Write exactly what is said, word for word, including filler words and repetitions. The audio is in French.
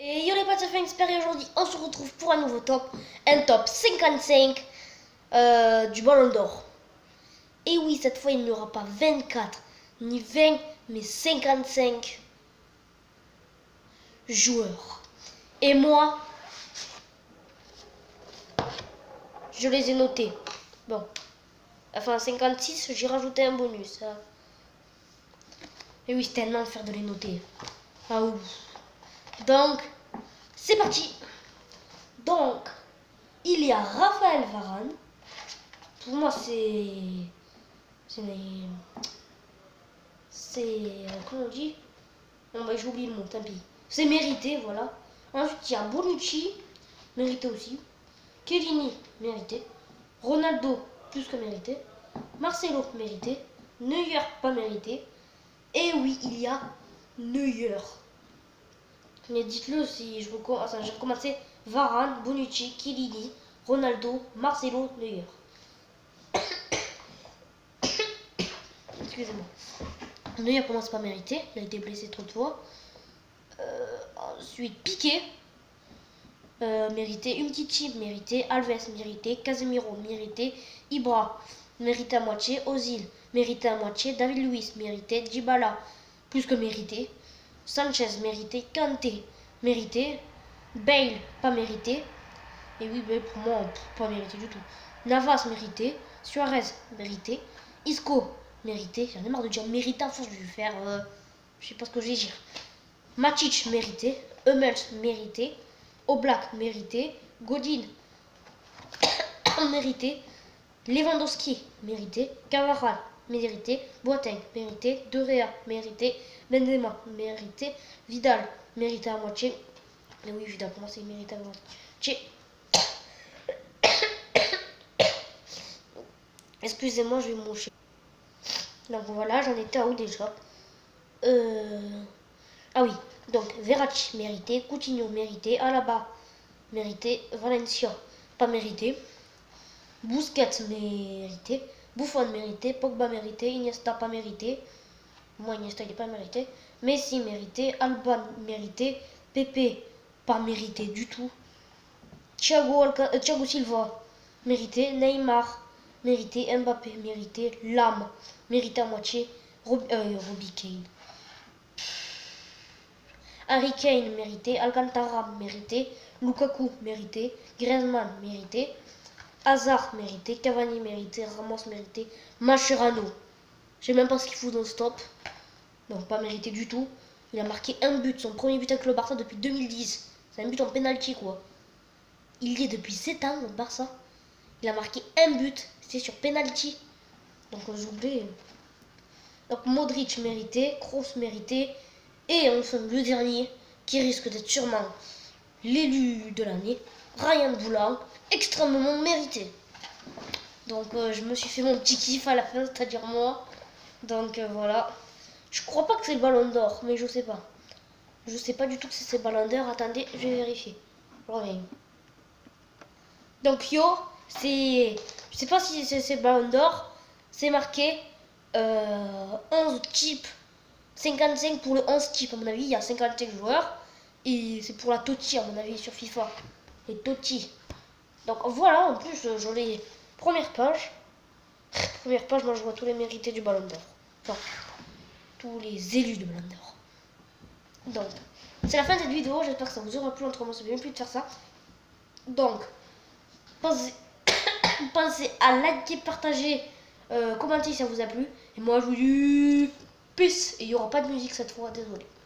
Et yo les potes, ça fait Xpert et aujourd'hui on se retrouve pour un nouveau top, un top cinquante-cinq euh, du Ballon d'Or. Et oui, cette fois il n'y aura pas vingt-quatre ni vingt, mais cinquante-cinq joueurs. Et moi, je les ai notés. Bon, enfin cinquante-six, j'ai rajouté un bonus. Hein. Et oui, c'était un enfer de les noter. Ah ouf. Donc, c'est parti. Donc, il y a Raphaël Varane. Pour moi, c'est... C'est... C'est... Comment on dit? Non, bah, j'ai oublié le mot, tant pis. C'est mérité, voilà. Ensuite, il y a Bonucci, mérité aussi. Chiellini, mérité. Ronaldo, plus que mérité. Marcelo, mérité. Neuer, pas mérité. Et oui, il y a Neuer. Mais dites-le si je recommence. Enfin, j'ai recommencé Varane, Bonucci, Chiellini, Ronaldo, Marcelo, Neuer. Excusez-moi. Neuer commence pas mérité, il a été blessé trop de fois. Euh, ensuite, Piqué, euh, mérité. Umtiti, mérité. Alves, mérité. Casemiro, mérité. Ibra, mérité à moitié. Ozil, mérité à moitié. David Luiz, mérité. Dybala, plus que mérité. Sanchez, mérité. Kanté, mérité. Bale, pas mérité. Et oui, Bale, pour moi, pas mérité du tout. Navas, mérité. Suarez, mérité. Isco, mérité. J'en ai marre de dire mérité à force de lui faire. Euh, je sais pas ce que je vais dire. Matic, mérité. Hummels, mérité. Oblak, mérité. Godin, mérité. Lewandowski, mérité. Cavaral, mérité. Boateng, mérité. De Gea, mérité. Benzema, mérité. Vidal, mérité à moitié. Et oui, Vidal, pour moi, c'est mérité à moitié. Excusez-moi, je vais me moucher. Donc voilà, j'en étais à où déjà? Euh... Ah oui, donc Verratti, mérité. Coutinho, mérité. Alaba, mérité. Valencia, pas mérité. Busquets, mérité. Buffon, mérité. Pogba, mérité. Iniesta, pas mérité. Moi, Iniesta, il n'est pas mérité. Messi, mérité. Alba, mérité. Pepe, pas mérité du tout. Thiago, Alca... euh, Thiago Silva, mérité. Neymar, mérité. Mbappé, mérité. Lam, mérité à moitié. Rob... Euh, Robbie Kane. Harry Kane, mérité. Alcantara, mérité. Lukaku, mérité. Griezmann, mérité. Hazard, mérité. Cavani, mérité. Ramos, mérité. Mascherano, je sais même pas ce qu'il fout dans ce top. Donc pas mérité du tout. Il a marqué un but, son premier but avec le Barça depuis deux mille dix. C'est un but en penalty quoi. Il y est depuis sept ans au Barça. Il a marqué un but, c'est sur penalty. Donc j'oublie. Donc Modric mérité, Kroos mérité. Et enfin le dernier, qui risque d'être sûrement l'élu de l'année, Ryan Boulan, extrêmement mérité. Donc euh, je me suis fait mon petit kiff à la fin, c'est-à-dire moi. Donc euh, voilà. Je crois pas que c'est le Ballon d'Or, mais je sais pas. Je sais pas du tout que c'est le Ballon d'Or. Attendez, je vais vérifier. Je reviens. Donc yo, c'est... Je sais pas si c'est le Ballon d'Or. C'est marqué euh, onze types. cinquante-cinq pour le onze type, à mon avis, il y a cinquante-cinq joueurs. Et c'est pour la Totti, à mon avis, sur FIFA. Les Totti. Donc voilà, en plus, j'en ai première page. Première page, moi je vois tous les mérités du Ballon d'Or. Enfin, tous les élus du Ballon d'Or. Donc, c'est la fin de cette vidéo. J'espère que ça vous aura plu. Entre moi, c'est bien plus de faire ça. Donc, pensez, pensez à liker, partager, euh, commenter si ça vous a plu. Et moi, je vous dis peace. Et il n'y aura pas de musique cette fois, désolé.